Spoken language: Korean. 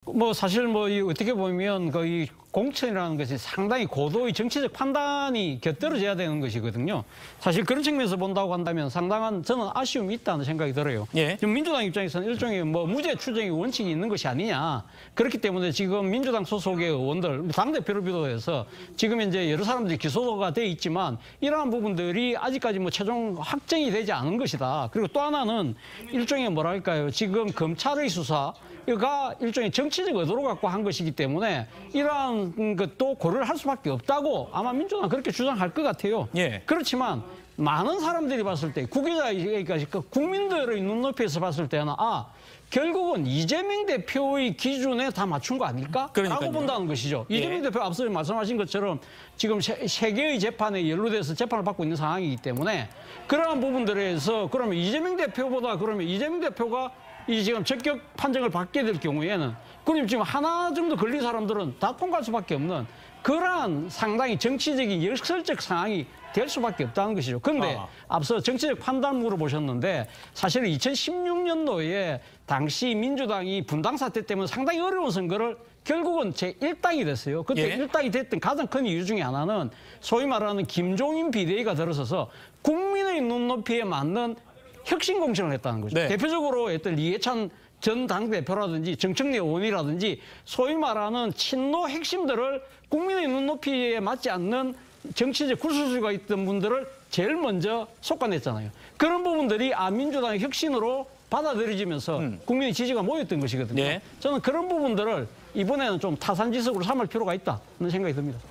뭐 사실 뭐 어떻게 보면 이 공천이라는 것이 상당히 고도의 정치적 판단이 곁들여져야 되는 것이거든요. 사실 그런 측면에서 본다고 한다면 상당한 저는 아쉬움이 있다는 생각이 들어요. 예. 지금 민주당 입장에서는 일종의 뭐 무죄 추정의 원칙이 있는 것이 아니냐. 그렇기 때문에 지금 민주당 소속의 의원들, 당대표를 비롯해서 지금 이제 여러 사람들이 기소가 돼 있지만 이러한 부분들이 아직까지 뭐 최종 확정이 되지 않은 것이다. 그리고 또 하나는 일종의 뭐랄까요. 지금 검찰의 수사가 일종의 정치적 의도를 갖고 한 것이기 때문에 이러한 것도 고려를 할 수밖에 없다고 아마 민주당은 그렇게 주장할 것 같아요. 예. 그렇지만 많은 사람들이 봤을 때 국민들의 눈높이에서 봤을 때는 결국은 이재명 대표의 기준에 다 맞춘 거 아닐까? 그러니까요. 라고 본다는 것이죠. 예. 이재명 대표 앞서 말씀하신 것처럼 지금 세 개의 재판에 연루돼서 재판을 받고 있는 상황이기 때문에 그러한 부분들에서 그러면 이재명 대표보다 그러면 이재명 대표가 이 지금 적격 판정을 받게 될 경우에는 그럼 지금 하나 정도 걸린 사람들은 다 통과할 수밖에 없는 그러한 상당히 정치적인 역설적 상황이 될 수밖에 없다는 것이죠. 그런데 앞서 정치적 판단 물어보셨는데 사실은 2016년도에 당시 민주당이 분당 사태 때문에 상당히 어려운 선거를 결국은 제1당이 됐어요. 그때 예. 1당이 됐던 가장 큰 이유 중에 하나는 소위 말하는 김종인 비대위가 들어서서 국민의 눈높이에 맞는 혁신 공천을 했다는 거죠. 네. 대표적으로 했던 이해찬 전 당대표라든지 정청래 의원이라든지 소위 말하는 친노 핵심들을 국민의 눈높이에 맞지 않는 정치적 굴소수가 있던 분들을 제일 먼저 솎아냈잖아요. 그런 부분들이 민주당의 혁신으로 받아들여지면서 국민의 지지가 모였던 것이거든요. 네. 저는 그런 부분들을 이번에는 좀 타산지석으로 삼을 필요가 있다는 생각이 듭니다.